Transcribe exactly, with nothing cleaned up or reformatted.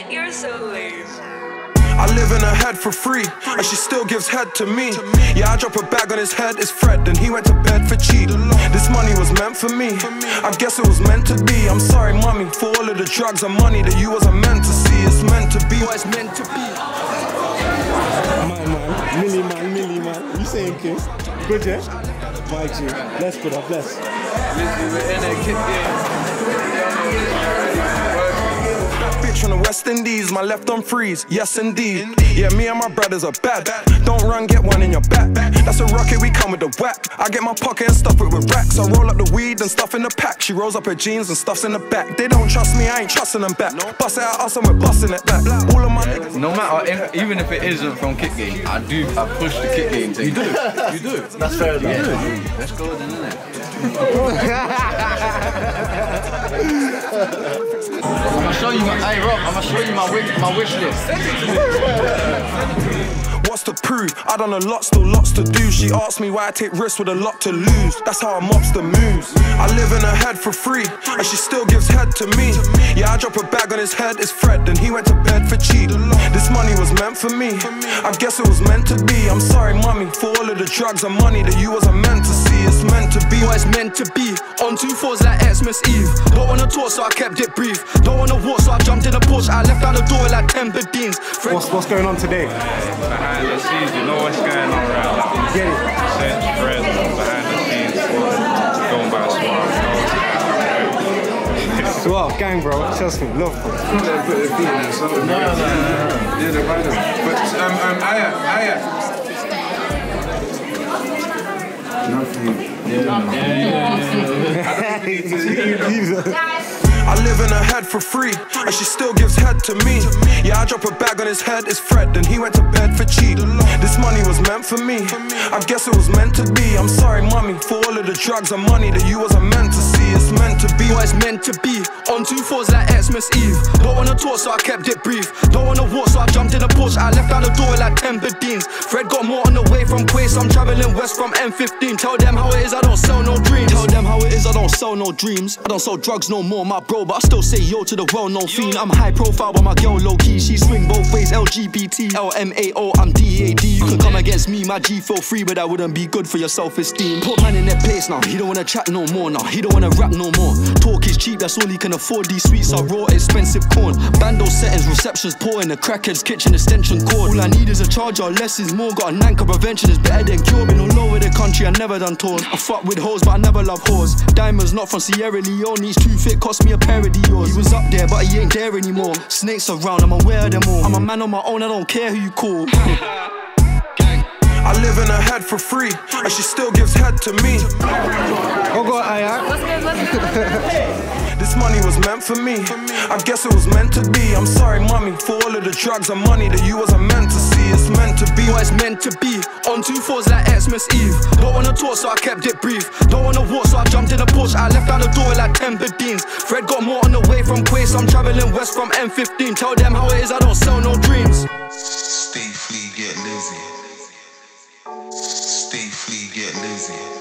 You're so lazy. I live in her head for free, and she still gives head to me. Yeah, I drop a bag on his head, it's Fred, and he went to bed for cheap. This money was meant for me, I guess it was meant to be. I'm sorry, mommy, for all of the drugs and money that you wasn't meant to see. It's meant to be what it's meant to be. Man, man, Millie man, Millie man. You saying, kids? Good, yeah? My G, bless, brother, bless. Listen, we're in a kid game. Bitch from the West Indies, my left on freeze, yes indeed. Yeah, me and my brothers are bad. Don't run, get one in your back. That's a rocket, we come with the whack. I get my pocket and stuff it with racks. I roll up the weed and stuff in the pack. She rolls up her jeans and stuffs in the back. They don't trust me, I ain't trusting them back. Bust it at us and we're busting it back. All of my niggas. No matter, if, even if it isn't from kick game, I do, I push the kick game thing. You do, you do. That's fair enough. Yeah. Let's go then, innit? I'm gonna show you my, hey Rob, I'm gonna show you my wish, my wish list. What's to prove? I done a lot, still lots to do. She asked me why I take risks with a lot to lose. That's how a mobster moves. I live in her head for free, and she still gives head to me. Yeah, I drop a bag on his head, it's Fred, and he went to bed for cheap. This money was meant for me, I guess it was meant to be. I'm sorry, mommy, for all of the drugs and money that you wasn't meant to see. It's meant to be what it's meant to be. On two fours like Xmas Eve. Don't wanna talk, so I kept it brief. Don't wanna walk, so I jumped in the Porsche. I left out the door like ten Bedines. What's, what's going on today? Behind the scenes, you know what's going on right now. Get it. Sense, Fred, behind the scenes, going by Swab. Swab, gang bro, trust me, love bro. No, no, no, no. Yeah, the random. But, um, um, Aya, Aya. Nothing. Yeah, yeah, yeah, yeah. I live in her head for free, and she still gives head to me. Yeah, I drop a bag on his head, it's Fred, and he went to bed for cheap. This money was meant for me, I guess it was meant to be. I'm sorry, mommy, for all of the drugs and money that you wasn't meant to see. It's meant to be what it's meant to be. On two fours like Xmas Eve. Don't wanna talk, so I kept it brief. Don't wanna walk, so I jumped in the Porsche. I left out the door like ten Bedines. Fred got more on the way from Quay, so I'm traveling west from M fifteen. Tell them how it is, I don't sell no dreams. Tell them how it is, I don't sell no dreams. I don't sell drugs no more, my bro, but I still say yo to the well-known fiend. I'm high profile, but my girl low-key. She swing both ways, L G B T, L M A O, I'm D A D. You can come against me, my G feel free, but that wouldn't be good for your self-esteem. Put man in their place now, he don't wanna chat no more now. He don't wanna rap no more. Talk is cheap, that's all he can afford. These sweets are raw, expensive corn. Bando settings, receptions poor in the crackhead's kitchen extension cord. All I need is a charger, less is more. Got a nanker, prevention is better than cure. Been all over the country, I never done tours. I fuck with hoes, but I never love whores. Diamonds not from Sierra Leone, these too fit, cost me a pair of Dior. He was up there, but he ain't there anymore. Snakes around, I'm aware of them all. I'm a man on my own, I don't care who you call. I live in her head for free, and she still gives head to me. Oh God, Aya. What's good, what's good? This money was meant for me, I guess it was meant to be. I'm sorry, mommy, for all of the drugs and money that you wasn't meant to see. It's meant to be what it's meant to be. On two fours like Xmas Eve. Don't wanna talk, so I kept it brief. Don't wanna walk, so I jumped in the Porsche. I left out the door like ten Bedines. Fred got more on the way from Quay, so I'm traveling west from M fifteen. Tell them how it is, I don't sell no dreams. Stay free, get lazy. Stay free, get lazy.